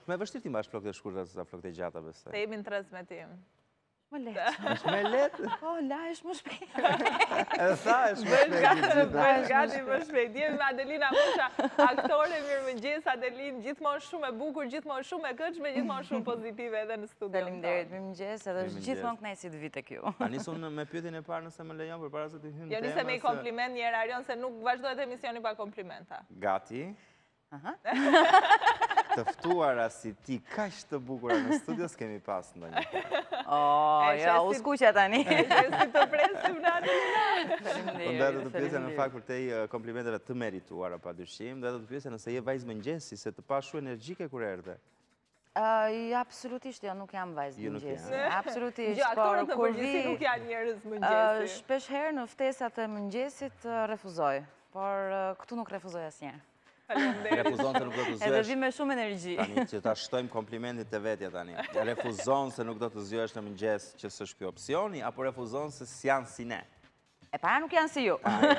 Me vështirë ti mbash flokët e shkurtra se sa flokët e gjata, besoj. Se jemi në transmetim. Më letë. Është me letë? Po, la, është më shpejt. E tha, është më shpejt. Bësh gati më shpejt. Jemi me Adelina Moqa, aktore, mirëmëngjes, Adelin, gjithmonë shumë e bukur, gjithmonë shumë e këndshme, gjithmonë shumë pozitive edhe në studio. Faleminderit, mirëmëngjes, edhe është gjithmonë kënaqësi të vi tek ju. A nisun me pyetjen e parë nëse më lejon përpara se të hyjmë në Jo, temë. nise me i kompliment një herë Arion se nuk vazhdohet emisioni pa komplimenta. Gati. Aha. Të ftuara si ti, kaq të bukura në studio s'kemi pas ndonjë. Ja, u skuqja tani. Si të presim në Adelina. Po ndaj të pyesja në fakt për te komplimenteve të merituara padyshim, do të pyesja nëse je vajzë mëngjesi, se të pa shumë energjike kur erdhe. Absolutisht jo, nuk jam vajzë mëngjesi. janë. Absolutisht, Jo, aktorët në kur përgjithësi nuk janë njerëz mëngjesi. shpesh herë në ftesat e mëngjesit refuzoj, por këtu nuk refuzoj asnjëherë. Refuzon se nuk do të Edhe zyesh. vi me shumë energji. Tani që ta shtojmë komplimentin të vetja tani. Refuzon se nuk do të zyesh në mëngjes që s'është ky opsioni, apo refuzon se s'janë si ne? E para nuk janë si ju.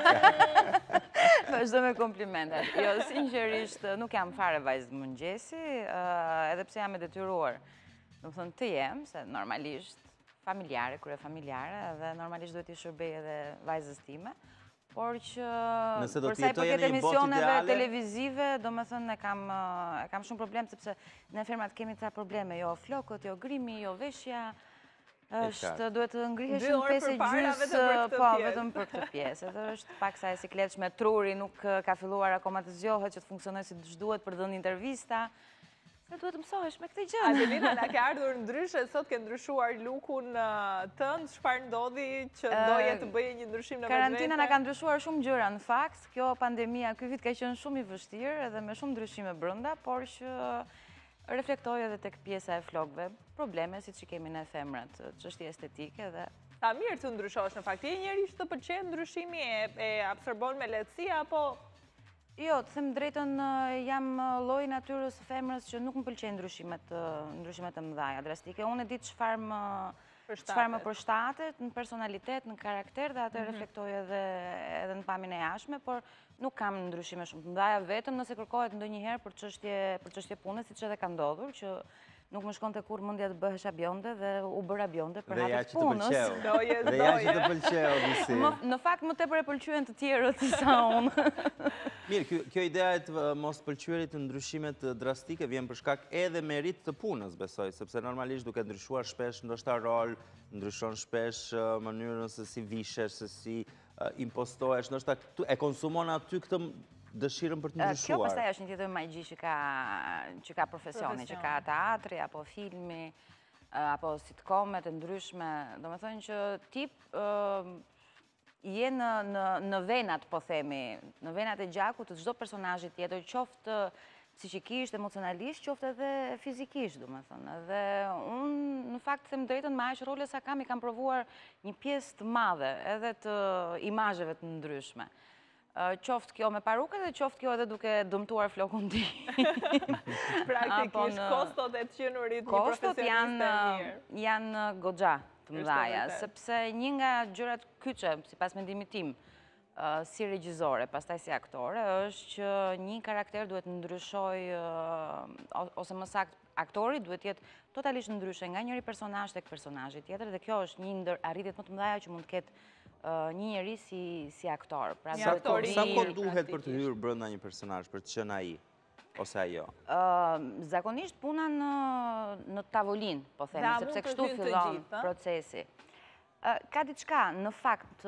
Vazhdo me komplimentat. Jo, sinqerisht, nuk jam fare vajzë mëngjesi, edhe pse jam e detyruar. Do të thënë të jem, se normalisht familjare, kur e familjare, dhe normalisht duhet i shërbej edhe vajzës time. Por që Nëse do përsa i t'jetoje përket në një botë emisioneve ideale? televizive, do me thënë e kam shumë problem, sepse në fermat kemi ca probleme, jo flokët, jo grimi, jo veshja, është duhet të ngrihesh 2 orë 5 përpara gjys, vetëm për këtë po, pjesë. vetëm për këtë pjesë. Edhe është pak sa e sikletshme, truri nuk ka filluar akoma të zgjohet, që të funksionoj si duhet për dhënë intervista. Se duhet të mësohesh me këtë gjë. Adelina, na ke ardhur ndryshe, sot ke ndryshuar lukun tënd, çfarë ndodhi që doje të bëje një ndryshim në vetvete? Karantina na ka ndryshuar shumë gjëra në fakt. Kjo pandemia, ky vit ka qenë shumë i vështirë edhe me shumë ndryshime brenda, por që reflektoj edhe tek pjesa e flokëve, probleme siç i kemi ne femrat, çështje estetike dhe Ta mirë të ndryshosh në fakt. Je njeri që të pëlqen ndryshimi, e absorbon me lehtësi apo jo, të them drejtën, jam lloji natyrës së femrës që nuk më pëlqejnë ndryshimet e mëdha, drastike. Unë e di çfarë më përshtatet në personalitet, në karakter dhe atë reflektoj edhe në pamjen e jashtme, por nuk kam ndryshime shumë të mëdha, vetëm nëse kërkohet ndonjëherë për çështje pune, siç edhe ka ndodhur, që nuk më shkonte kur mendja të bëhesha bjonde dhe u bëra bjonde për hapet punës. Dhe ja që të pëlqeu disi. Në fakt më tepër e pëlqyen të tjerët se sa unë. Mirë, kjo idea e të mos pëlqyerit të ndryshimet drastike vjen për shkak edhe merit të punës, besoj, sepse normalisht duke ndryshuar shpesh ndoshta rol, ndryshon shpesh mënyrën se si vishesh, se si impostohesh, ndoshta e konsumon aty këtë dëshirën për të ndryshuar. Kjo pastaj është një tjetër magji që ka profesioni, që ka teatri, apo filmi, apo sitcomet e ndryshme. Do me thënë që tip je në venat, po themi, në venat e gjakut të çdo personazhi tjetër, qoftë psiqikisht, emocionalisht, qoftë edhe fizikisht, do me thënë. Dhe unë, në fakt, them drejtën, me aq role sa i kam provuar një pjesë të madhe, edhe të imazheve të ndryshme. Qoftë kjo me paruke dhe qoftë kjo edhe duke dëmtuar flokun ti. Praktikisht, kostot e të qenurit një profesioniste mirë. Janë goxha të mëdhaja, sepse një nga gjërat kyçe, sipas mendimit tim, si regjizore, pastaj si aktore, është që një karakter duhet ndryshoj, ose më saktë, aktori duhet jetë totalisht ndryshe nga njëri personazh tek personazhi tjetër, dhe kjo është një ndër arritjet më të mëdha që mund të ketë një njeri si aktor. Sa kohë duhet për të hyrë brenda një personazh, për të qenë ai ose ajo? Zakonisht puna në tavolinë, po themi, sepse kështu fillon procesi. Ka diçka, në fakt,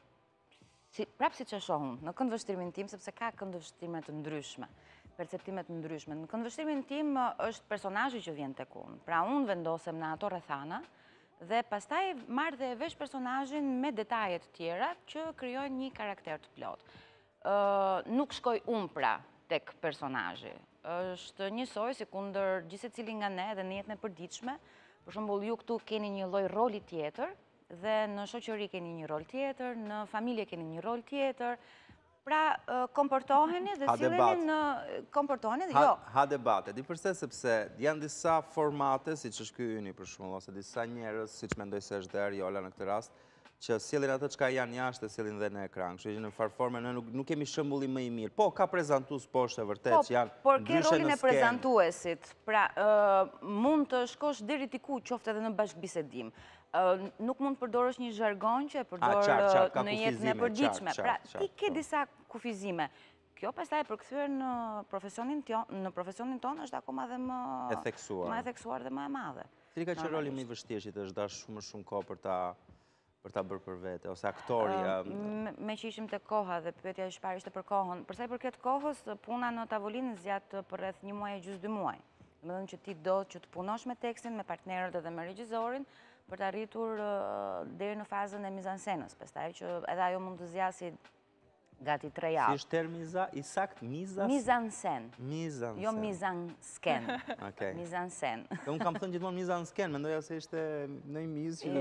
prapë siç e shoh unë, në këndvështrimin tim, sepse ka këndvështrime të ndryshme, perceptime të ndryshme. Në këndvështrimin tim është personazhi që vjen tek unë. Pra unë vendosem në ato rrethana dhe pastaj marr dhe vesh personazhin me detajet tjera që krijojnë një karakter të plotë. Nuk shkoj unë pra tek personazhi. Është njësoj si kundër gjithë secili nga ne dhe në jetën e përditshme. Për shembull, ju këtu keni një lloj roli tjetër dhe në shoqëri keni një rol tjetër, në familje keni një rol tjetër. Pra, komportoheni dhe silleni në komportoheni, jo. Ha debate. Di përse, sepse janë disa formate, siç është ky yni për shembull, ose disa njerëz, siç mendoj se është dhe Ariola në këtë rast, që sjellin atë çka janë jashtë e sjellin dhe në ekran. Kështu që në farforme ne nuk kemi shembullin më i mirë. Po, ka prezantues poshtë vërtet që janë por ke ndryshe rolin në e prezantuesit. Pra, mund të shkosh deri diku, qoftë edhe në bashkëbisedim. Nuk mund të përdorësh një zhargon që e përdor në jetën e përditshme. Pra, ti ke disa kufizime. Kjo pastaj përkthyer në profesionin tonë është akoma dhe më e theksuar dhe më e madhe. Cili ka qenë roli më i vështirë që të është dash shumë kohë për ta bërë për vete, ose aktori? Me që ishim të koha dhe pyetja e shparë ishte për kohën. Përsa i përket kohës, puna në tavolinë zjatë për rreth 1 muaj e gjysmë 2 muaj. Më dhënë që ti do që të punosh me tekstin, me partnerët edhe me regjizorin, për të arritur deri në fazën e mizansenës, pastaj që edhe ajo mund të zjasi gati 3 javë. Si është termi i sakt? Mizansen. Jo mizansken. Mizansen. Unë kam thënë gjithmonë mizansken, mendoja se ishte në i miz që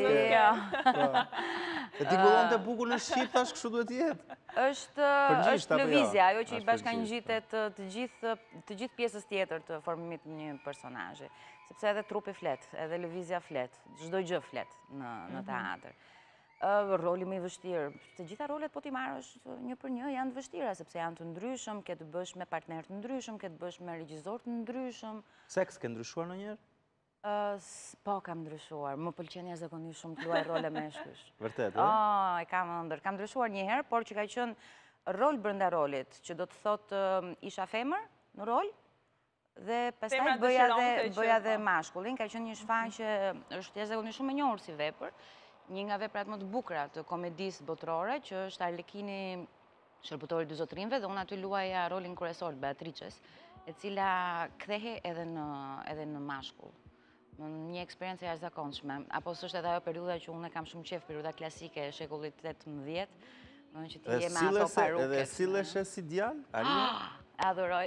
e ti gullon të bukur në Shqip, thash kështu duhet jetë. është lëvizja, ajo që i bashkangjitet të gjithë pjesës tjetër të formimit një personazhi. Sepse edhe trupi flet, edhe lëvizja flet, çdo gjë flet në teatr. Roli më i vështirë. Të gjitha rolet po ti marrësh një për një janë të vështira, sepse janë të ndryshëm, ke të bësh me partner të ndryshëm, ke të bësh me regjisor të ndryshëm. Seks ke ndryshuar ndonjëherë? Po, kam ndryshuar. Më pëlqen jashtëzakonisht shumë të luaj role meshkush. Vërtet, e kam ëndër. Kam ndryshuar një herë, por që ka qenë rol brenda rolit, që do të thotë isha femër në rol, dhe pastaj bëja dhe mashkullin. Ka qenë një shfaqje që është jashtëzakonisht shumë e njohur si vepër. Një nga veprat më të bukura të komedisë botërore, që është Arlekini, shërbëtori dy zotrinve, dhe unë aty luaja rolin kryesor Beatrices, e cila kthehe edhe në mashkull. Një eksperiencë e jashtëzakonshme. Apo s'është edhe ajo periudha që unë kam shumë qejf, periudha klasike e shekullit 18, që ti je me ato paruke. Edhe sillesh si djalë? Adhuroj.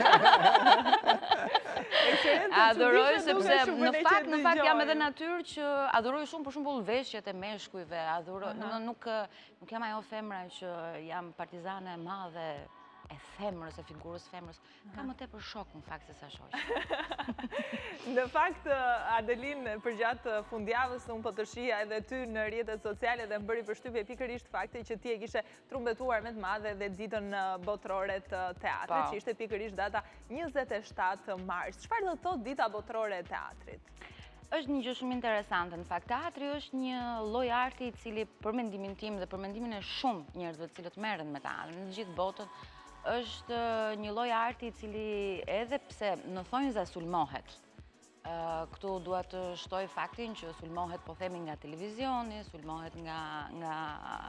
Adhuroj sepse në fakt jam edhe natyrë që adhuroj shumë, për shembull veshjet e meshkujve, adhuroj. Nuk jam ajo femra që jam partizane e madhe e femrës, e figurës femrës. Ka më tepër shok në fakt se sa shoq. Në fakt, Adelin, përgjatë fundjavës unë po të shija edhe ty në rrjetet sociale dhe më bëri përshtypje pikërisht fakti që ti e kishe trumbetuar me të madhe dhe ditën botërore të teatrit, që ishte pikërisht data 27 mars. Çfarë do të thotë dita botërore e teatrit? Është një gjë shumë interesante. Në fakt, teatri është një lloj arti i cili për mendimin tim dhe për mendimin e shumë njerëzve të cilët merren me teatrin në gjithë botën, është një lloj arti i cili edhe pse në thonjza sulmohet. Këtu dua të shtoj faktin që sulmohet, po themi, nga televizioni, sulmohet nga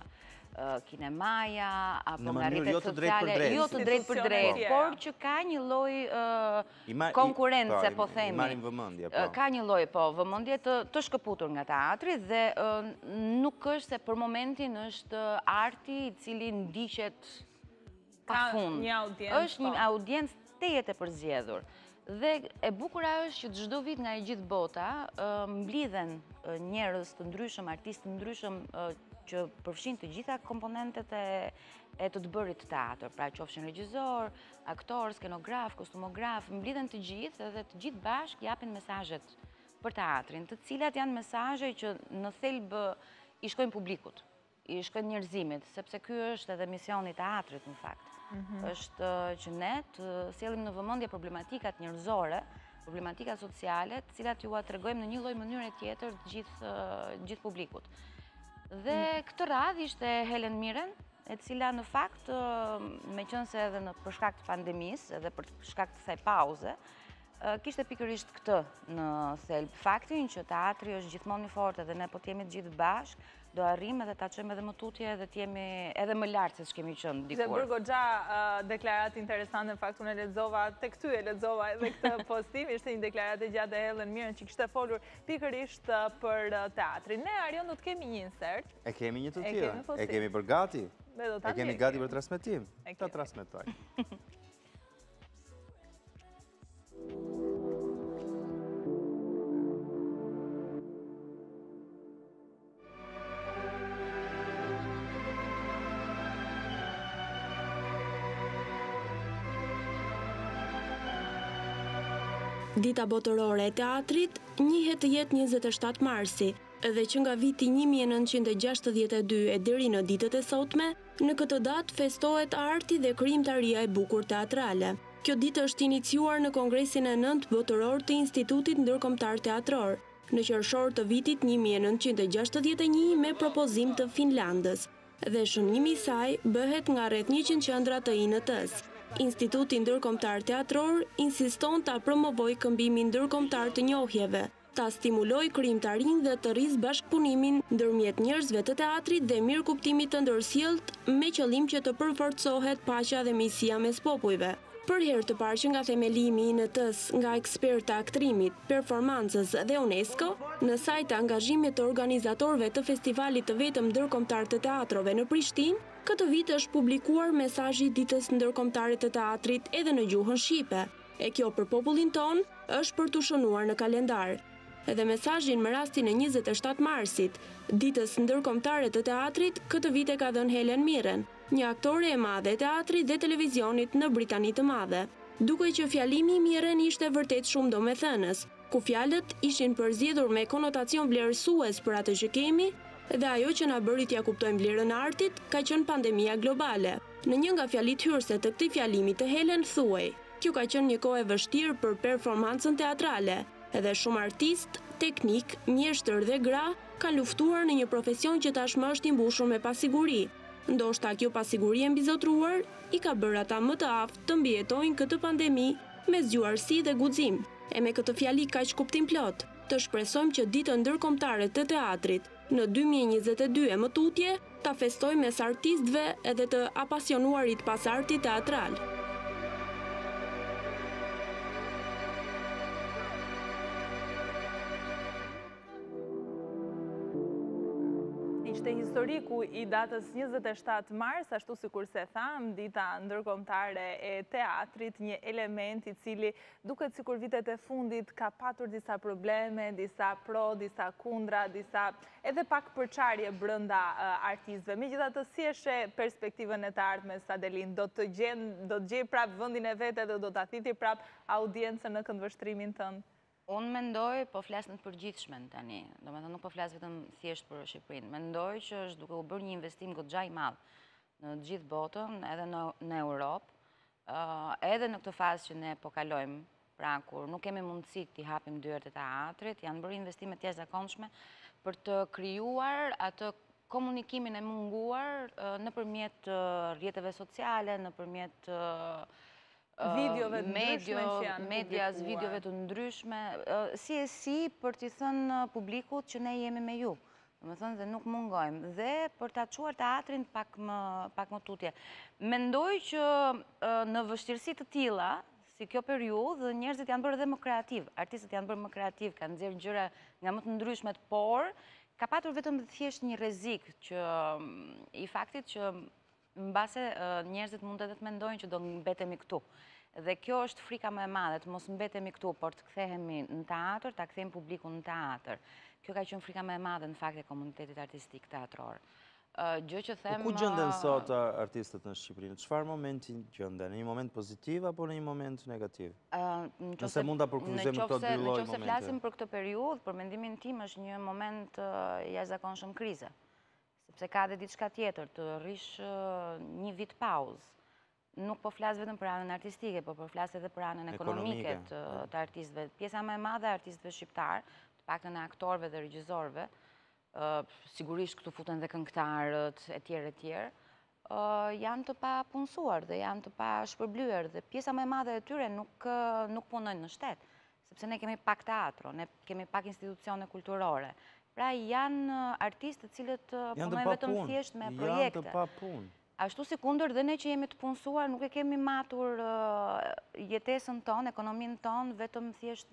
kinemaja, apo nga rrjetet sociale, jo të drejt për drejt, por që ka një lloj konkurrence, po themi. Marrin vëmendje, po. Ka një lloj, po, vëmendje të shkëputur nga teatri dhe nuk është se për momentin është arti i cili ndiqet pa fund. Është një audiencë tejet e përzgjedhur. Dhe e bukura është që çdo vit nga e gjithë bota mblidhen njerëz të ndryshëm, artistë të ndryshëm që përfshin të gjitha komponentet e të bërit të teatr. Pra qofshin regjisor, aktor, skenograf, kostumograf, mblidhen të gjithë dhe të gjithë bashkë japin mesazhet për teatrin, të cilat janë mesazhe që në thelb i shkojnë publikut, i shkojnë njerëzimit, sepse ky është edhe misioni i teatrit në fakt. Është që ne të sjellim në vëmendje problematikat njerëzore, problematikat sociale, të cilat ju tregojmë në një lloj mënyre tjetër të gjithë publikut. Dhe këtë radhë ishte Helen Mirren, e cila në fakt, meqense edhe për shkak të pandemisë, edhe për shkak të kësaj pauze, kishte pikërisht këtë në thelb, faktin që teatri është gjithmonë i fortë dhe ne po të jemi të gjithë bashkë, do arrim edhe ta çojmë edhe më tutje dhe të jemi edhe më lart se ç'kemi qenë dikur. Dhe bërë goxha deklaratë interesante, në fakt unë e lexova tek ty, e lexova edhe këtë postim, ishte një deklaratë e gjatë e Helen Mirren që kishte folur pikërisht për teatrin. Ne Arion do të kemi një insert. E kemi një të tillë. E kemi për gati. E kemi gati për transmetim. Ta transmetoj. Dita botërore e teatrit njihet të jetë 27 marsi. edhe që nga viti 1962 e deri në ditët e sotme, në këtë datë festohet arti dhe krijimtaria e bukur teatrale. Kjo ditë është iniciuar në Kongresin e 9 botëror të Institutit Ndërkombëtar Teatror, në qershor të vitit 1961 me propozim të Finlandës, dhe shënimi i saj bëhet nga rreth 100 qendra të INT-s. Instituti Ndërkombëtar Teatror insiston ta promovojë këmbimin ndërkombëtar të njohjeve, ta stimulojë krijimtarinë dhe të rrisë bashkëpunimin ndërmjet njerëzve të teatrit dhe mirëkuptimit të ndërsjellët me qëllim që të përforcohet paqja dhe miqësia mes popujve. Për herë të parë që nga themelimi i INT-s nga eksperta aktrimit, performancës dhe UNESCO, në sajt të angazhimit të organizatorëve të festivalit të vetëm ndërkombëtar të teatrove në Prishtinë, këtë vit është publikuar mesazhi i ditës ndërkombëtare të teatrit edhe në gjuhën shqipe. E kjo për popullin ton është për t'u shënuar në kalendar. Edhe mesazhin me rastin e 27 marsit, ditës ndërkombëtare të teatrit, këtë vit e ka dhënë Helen Mirren, një aktore e madhe e teatrit dhe televizionit në Britani të Madhe. Duke që fjalimi i Mirren ishte vërtet shumë domethënës, ku fjalët ishin përzgjedhur me konotacion vlerësues për atë që kemi, dhe ajo që na bëri t'ja kuptojmë vlerën e artit ka qenë pandemia globale. Në një nga fjalit hyrëse të këtij fjalimi të Helen thuaj: "Kjo ka qenë një kohë e vështirë për performancën teatrale, edhe shumë artist, teknik, mjeshtër dhe gra kanë luftuar në një profesion që tashmë është i mbushur me pasiguri. Ndoshta kjo pasiguri e mbizotruar i ka bërë ata më të aftë të mbijetojnë këtë pandemi me zgjuarsi dhe guxim." E me këtë fjali kaq kuptim plot, të shpresojmë që ditën ndërkombëtare të teatrit në 2022 e më tutje ta festojmë mes artistëve edhe të apasionuarit pas artit teatral. Ishte historiku i datës 27 mars, ashtu sikur se tham, dita ndërkombëtare e teatrit, një element i cili duket sikur vitet e fundit ka patur disa probleme, disa pro, disa kundra, disa edhe pak përçarje brenda artistëve. Megjithatë, si e sheh perspektivën e të ardhmes, Adelin? Do të gjej prap vendin e vet edhe do ta thiti prap audiencën në këndvështrimin tënd? Unë mendoj, po flas në të përgjithshmen tani, domethënë nuk po flas vetëm thjesht për Shqipërinë. Mendoj që është duke u bërë një investim goxha i madh në gjithë botën, edhe në Europë, edhe në këtë fazë që ne po kalojmë, pra kur nuk kemi mundësi t'i hapim dyert e teatrit, janë bërë investime të jashtëzakonshme për të krijuar atë komunikimin e munguar nëpërmjet rrjeteve sociale, nëpërmjet videove të ndryshme që janë medias, videove të ndryshme, si për t'i thënë publikut që ne jemi me ju. Domethënë dhe nuk mungojmë. Dhe për t'a çuar teatrin pak më tutje. Mendoj që në vështirësi të tilla, si kjo periudhë, njerëzit janë bërë edhe më kreativ, artistët janë bërë më kreativ, kanë nxjerrë gjëra nga më të ndryshmet, por ka patur vetëm thjesht një rrezik që i faktit që mbase njerëzit mund edhe të mendojnë që do mbetemi këtu. Dhe kjo është frika më e madhe, të mos mbetemi këtu, por të kthehemi në teatr, ta kthejmë publikun në teatr. Kjo ka qenë frika më e madhe në fakt e komunitetit artistik teatror. Gjë që them... Ku gjenden sot artistët në Shqipëri? Në çfarë momenti gjenden? Në një moment pozitiv apo në një moment negativ? Nëse mund ta përkufizojmë këto dy lloj momente. Nëse flasim për këtë periudhë, për mendimin tim është një moment jashtëzakonshëm krize. Sepse ka dhe diçka tjetër, të rish një vit pauzë. Nuk po flas vetëm për anën artistike, po po flas edhe për anën ekonomike të artistëve. Pjesa më e madhe e artistëve shqiptar, të paktën e aktorëve dhe regjisorëve, sigurisht këtu futen dhe këngëtarët e tjerë, janë të papunësuar dhe janë të pashpërblyer dhe pjesa më e madhe e tyre nuk punojnë në shtet, sepse ne kemi pak teatro, ne kemi pak institucione kulturore. Pra janë artistë të cilët punojnë vetëm thjesht me projekte. Janë të papunë. Ashtu si kundër dhe ne që jemi të punësuar, nuk e kemi matur jetesën tonë, ekonominë tonë, vetëm thjesht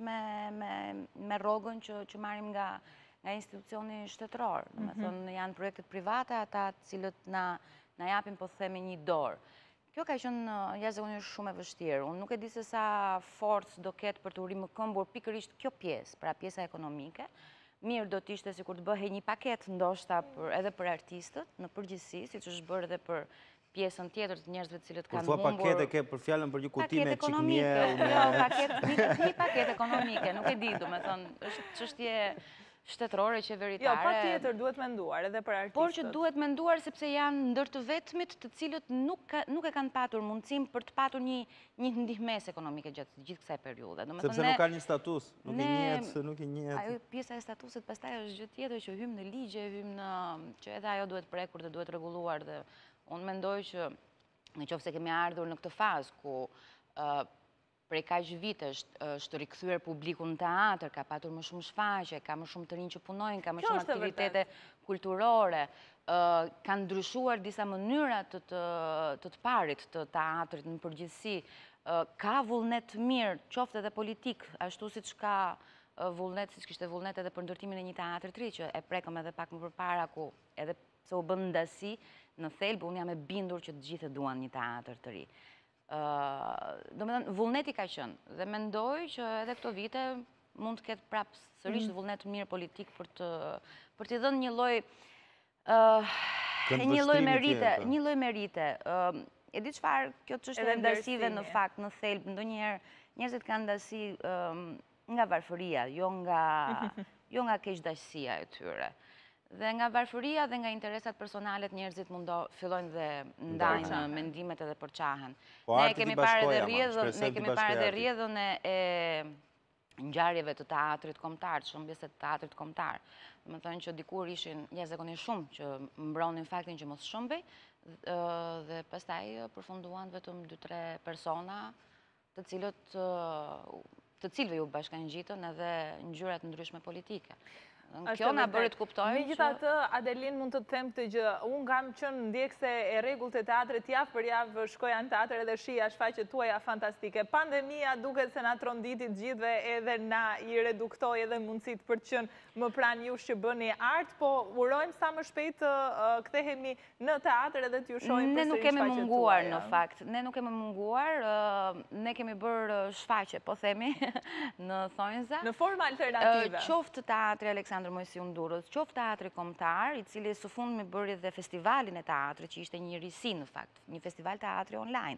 me rrogën që marrim nga institucioni shtetëror. Domethënë janë projektet private, ata të cilët na japin, po themi, një dorë. Kjo ka qenë jashtëzakonisht shumë e vështirë. Unë nuk e di se sa forcë do ketë për të rimëkëmbur pikërisht kjo pjesë, pra pjesa ekonomike. Mirë do t'ishte si kur të bëhej një paket ndoshta edhe për artistët, në përgjithësi, si që është bërë edhe për pjesën tjetër të njerëzve të cilët kanë humbur... Kur thua paket e ke për fjallën për një kutime qik miell... Një paket ekonomike, nuk e di, domethënë, është çështje shtetërore, qeveritare. Jo, pa tjetër duhet menduar edhe për artistët. Por që duhet menduar sepse janë ndër të vetmit të cilët nuk e kanë patur mundësim për të patur një ndihmes ekonomike gjatë gjithë kësaj periudhe. Sepse nuk ka një status, nuk i njihet. Ajo pjesa e statusit pastaj është gjë tjetër që hymë në ligje, hymë në që edhe ajo duhet prekur dhe duhet rregulluar dhe unë mendoj që në qoftë se kemi ardhur në këtë fazë ku prej kaq vitesh është rikthyer publiku në teatr, ka patur më shumë shfaqje, ka më shumë të rinj që punojnë, ka më shumë aktivitete kulturore, kanë ndryshuar disa mënyra të parit të teatrit në përgjithësi, ka vullnet mirë, qoftë edhe politik, ashtu siç ka vullnet, siç kishte vullnet edhe për ndërtimin e një teatri të ri, që e prekëm edhe pak më përpara ku edhe pse u bën ndasi, në thelb unë jam e bindur që të gjithë duan një teatr të ri. Do me thënë, vullneti ka qënë dhe mendoj që edhe këto vite mund të ketë prapë sërish vullnet mirë politik për t'i dhënë një lloj merite. E di çfarë kjo çështje e ndasive në fakt në thelb ndonjëherë njerëzit kanë ndasi nga varfëria, jo nga keqdaqësia e tyre. Dhe nga varfëria dhe nga interesat personalet njerëzit fillojnë dhe ndajnë mendimet edhe përqahen. Ne kemi parë edhe rrjedhën e ngjarjeve të teatrit kombëtar, të shëmbjesë të teatrit kombëtar. Do të thonë që dikur ishin jashtëzakonisht shumë që mbronin faktin që mos shëmbej dhe pastaj përfunduan vetëm 2-3 persona të cilëve ju bashkangjitën edhe ngjyrat ndryshme politike. Kjo na bëri të kuptojmë. Megjithatë, Adelin, mund të them këtë gjë. Unë kam qenë ndjekse e rregullt e teatrit javë për javë, shkoja në teatr edhe shija shfaqjet tuaja fantastike. Pandemia duket se na tronditi të gjithëve edhe na i reduktoi edhe mundësitë për të qenë më pranë jush që bëni art, po urojmë sa më shpejt të kthehemi në teatr edhe t'ju shohim përsëri shfaqjet tuaja. Ne nuk kemi munguar në fakt. Ne nuk kemi munguar. Ne kemi bërë shfaqje, po themi, në Thonjza. Në forma alternative. Qoftë teatri Aleksandër Mojsiu Durrës, qoftë teatri kombëtar, i cili së fundmi bëri dhe festivalin e teatrit, që ishte një risi në fakt, një festival teatri online,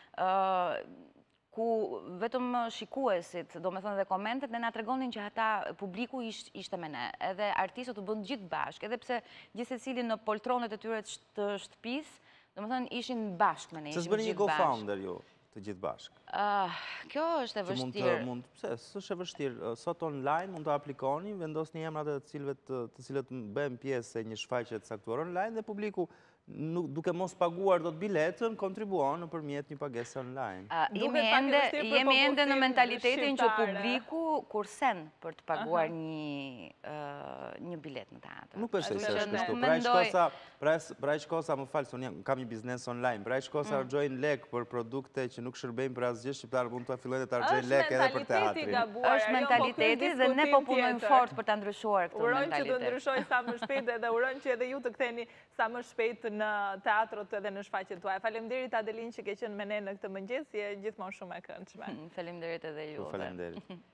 ku vetëm shikuesit, do me thënë dhe komentet, ne nga tregonin që ata publiku ishte me ne, edhe artistët u bën gjithë bashkë, edhe pse gjithë secili në poltronet e tyre të shtëpisë, do me thënë ishin bashkë me ne, ishim gjithë bashkë. Se s'bëni një co-founder ju? Të gjithë bashkë. Kjo është e vështirë. Pse, s'është e vështirë. Sot online mund të aplikoni, vendosni emrat të cilët bëjmë pjesë e një shfaqje të caktuar online dhe publiku duke mos paguar do të biletën, kontribuon nëpërmjet një pagese online. Jemi ende në mentalitetin që publiku kursen për të paguar një bilet në teatr. Nuk besoj se është kështu. Pra aq kosa, më falë, se unë kam një biznes online, pra aq kosa harxojnë lek për produkte që nuk shërbejnë për asgjë, shqiptarët mund të fillojnë të harxojnë lek edhe për teatrin. Është mentaliteti dhe ne po punojmë fort për ta ndryshuar këtë mentalitet. Urojmë që të ndryshojë sa më shpejt dhe urojmë që edhe ju të ktheheni sa më shpejt në teatrot edhe në shfaqjet tuaja. Faleminderit Adelin që ke qenë me ne në këtë mëngjes, je gjithmonë shumë e këndshme. Faleminderit edhe ju. Faleminderit.